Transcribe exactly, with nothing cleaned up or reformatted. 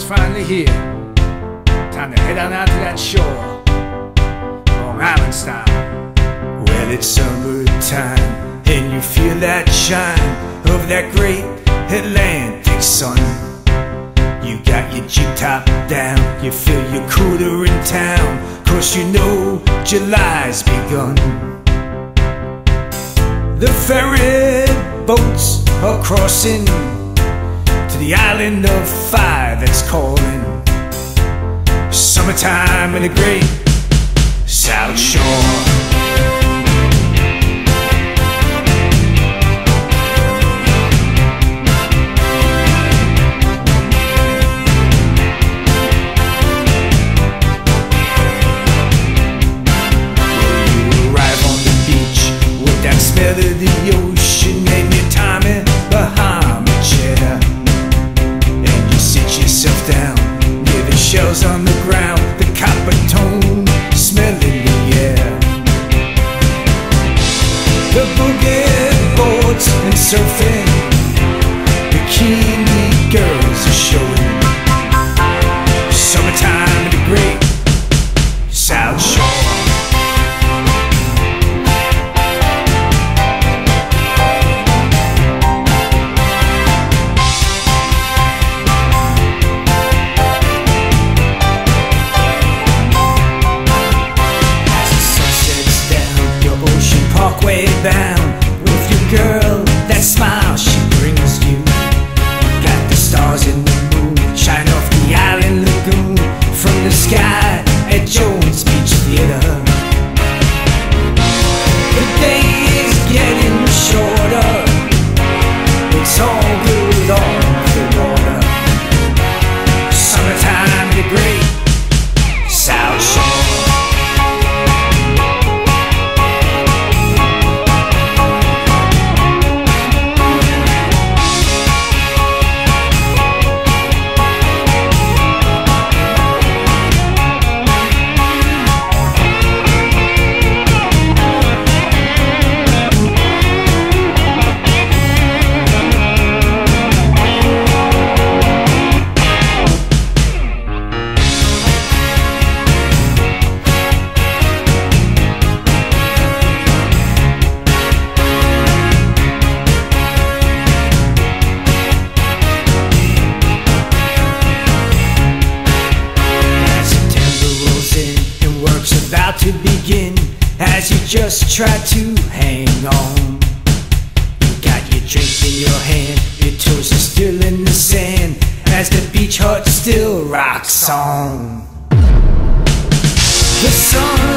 finally here. Time to head on out to that shore, Long Island style. Well, it's summertime, and you feel that shine of that great Atlantic sun. You got your Jeep top down, you feel your cooler in town, 'cause you know July's begun. The ferry boats are crossing to the island of fire that's calling. Summertime in the great South Shore. Smell of the ocean and your time in behind a chair, and you sit yourself down near the shells on the ground, the copper tone smell in the air. The boogie boards and surfing, bikini girls are showing. Summertime in the great South Shore. Way bound with your girl, that smile she brings you. Got the stars in the moon shine off the island lagoon from the sky at Jones Beach Theater. The day is getting shorter, it's all good on the water. Summertime, the great South Shore. About to begin as you just try to hang on. You got your drink in your hand, your toes are still in the sand as the beach hut still rocks on. The sun